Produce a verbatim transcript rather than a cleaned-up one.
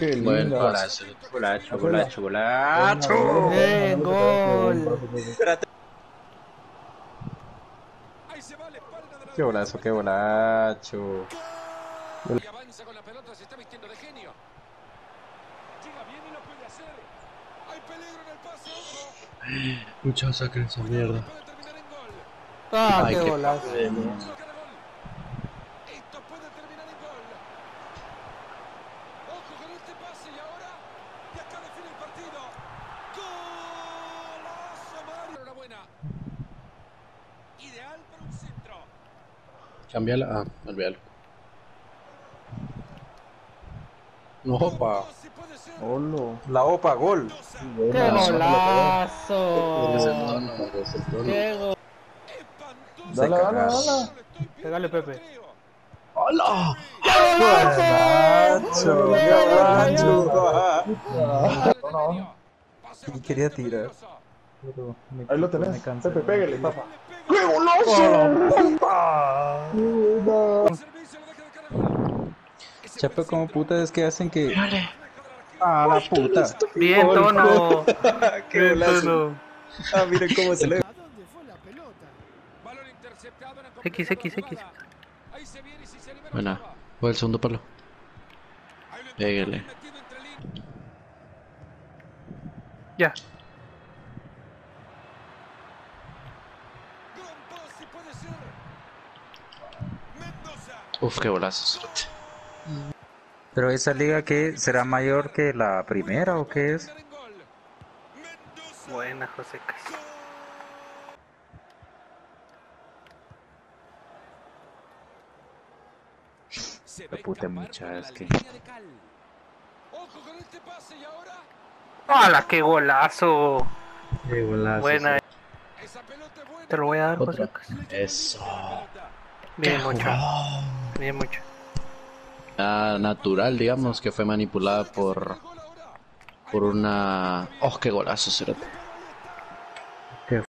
qué Buen linda. golazo, golacho, Hacela. golacho, golacho. Bien, gol. Qué golazo, qué golacho. Y avanza con la pelota, se está vistiendo de genio. Llega bien y lo puede hacer. Hay peligro en el pase, ojo. Muchachos, saquen esa mierda. Puede terminar en gol. Ah, Ay, qué qué golazo. padre. Esto puede terminar en gol. Ojo con este pase y ahora. Y acá define el partido. Golazo, Mario. Enhorabuena. Ideal para un centro. Cambiala. Ah, olvídalo. No, opa. Si puede ser. Olo. La opa, gol. ¡Qué Buena. golazo! Es el tono, es el tono. ¡Qué gol! Espantoso. Dale, dale, cagaron. dale. Pégale, Pepe. ¡Hola! ¡Golazo! ¡Golacho! No, Y quería tirar. no. Me- Ahí lo me tenés. cansa, Pepe, ¿no? pégale, papá. ¡Qué golazo! Chape, como puta es que hacen que... ¡Ah, la puta! Bien, Tono. ¡Qué Bien, golazo! Tono. Ah, miren cómo se le... ¿A dónde fue la pelota? Balón interceptado en la X, X, X. Ahí se viene y si se libera Buena. Ochoa. Voy al segundo palo. Ahí lo está Pégale. metido entre líneas. Ya. Gran pase puede ser. Mendoza. Uf, qué golazo. Pero esa liga, ¿qué? ¿Será mayor que la primera o qué es? Terminar en gol. Mendoza. Buena, José Cas. Se La va a puta escapar mucha, por es la que- línea de Cal. Ojo con este pase y ahora. ¡Hala, qué golazo! Qué golazo. Buena. Esa pelota es buena. Te lo voy a dar, Otra. José Cas. Eso. Bien, mucho. Bien, mucho. Ah, natural, digamos, que fue manipulada por... Por una... ¡Oh, qué golazo, cerote!